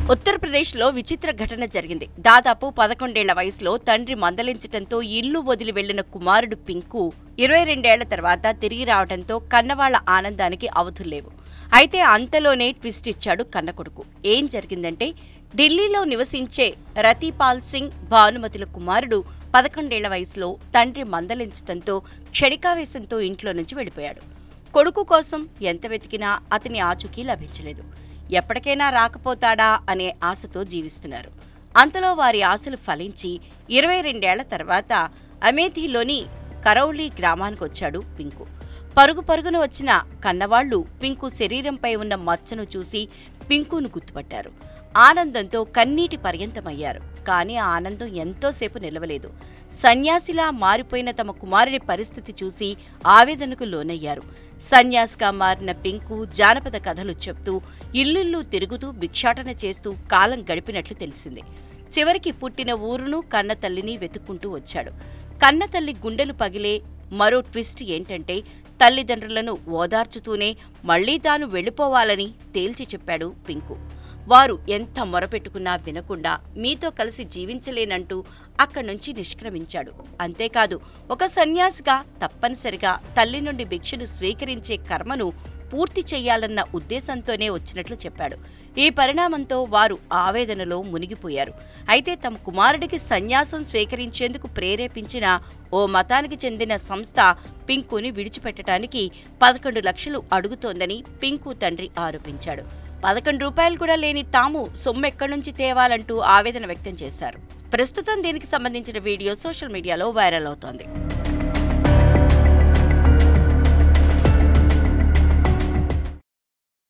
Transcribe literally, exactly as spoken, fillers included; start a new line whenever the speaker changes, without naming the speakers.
ఉత్తరప్రదేశ్లో విచిత్ర ఘటన జరిగింది. దాదాపు పదకొండేళ్ల వయసులో తండ్రి మందలించటంతో ఇల్లు వదిలి వెళ్లిన కుమారుడు పింకు ఇరవై రెండేళ్ల తర్వాత తిరిగి రావడంతో కన్నవాళ్ల ఆనందానికి అవధుల్లేవు. అయితే అంతలోనే ట్విస్ట్ ఇచ్చాడు కన్న కొడుకు. ఏం జరిగిందంటే, ఢిల్లీలో నివసించే రతీపాల్ సింగ్ భానుమతుల కుమారుడు పదకొండేళ్ల వయసులో తండ్రి మందలించటంతో క్షణికావేశంతో ఇంట్లో నుంచి వెళ్లిపోయాడు. కొడుకు కోసం ఎంత వెతికినా అతని ఆచూకీ లభించలేదు. ఎప్పటికైనా రాకపోతాడా అనే ఆశతో జీవిస్తున్నారు. అంతలో వారి ఆశలు ఫలించి ఇరవై రెండేళ్ల తర్వాత అమేథీలోని కరౌలీ గ్రామానికొచ్చాడు పింకు. పరుగు పరుగున వచ్చిన కన్నవాళ్లు పింకు శరీరంపై ఉన్న మచ్చను చూసి పింకును గుర్తుపట్టారు. ఆనందంతో కన్నీటి పర్యంతమయ్యారు. కానీ ఆ ఆనందం ఎంతోసేపు నిలవలేదు. సన్యాసిలా మారిపోయిన తమ కుమారుడి పరిస్థితి చూసి ఆవేదనకు లోనయ్యారు. సన్యాసిగా మారిన పింకు జానపద కథలు చెప్తూ ఇల్లిల్లు తిరుగుతూ భిక్షాటన చేస్తూ కాలం గడిపినట్లు తెలిసింది. చివరికి పుట్టిన ఊరును కన్నతల్లిని వెతుక్కుంటూ వచ్చాడు. కన్నతల్లి గుండెలు పగిలే మరో ట్విస్ట్ ఏంటంటే, తల్లిదండ్రులను ఓదార్చుతూనే మళ్లీ తాను వెళ్లిపోవాలని తేల్చి చెప్పాడు పింకు. వారు ఎంత మొరపెట్టుకున్నా వినకుండా మీతో కలిసి జీవించలేనంటూ అక్కడి నుంచి నిష్క్రమించాడు. అంతేకాదు, ఒక సన్యాసిగా తప్పనిసరిగా తల్లి నుండి భిక్షను స్వీకరించే కర్మను పూర్తి చెయ్యాలన్న ఉద్దేశంతోనే వచ్చినట్లు చెప్పాడు. ఈ పరిణామంతో వారు ఆవేదనలో మునిగిపోయారు. అయితే తమ కుమారుడికి సన్యాసం స్వీకరించేందుకు ప్రేరేపించిన ఓ మతానికి చెందిన సంస్థ పింకుని విడిచిపెట్టడానికి పదకొండు లక్షలు అడుగుతోందని పింకు తండ్రి ఆరోపించాడు. పదకొండు రూపాయలు కూడా లేని తాము సొమ్మెక్కడి నుంచి తేవాలంటూ ఆవేదన వ్యక్తం చేశారు. ప్రస్తుతం దీనికి సంబంధించిన వీడియో సోషల్ మీడియాలో వైరల్ అవుతోంది.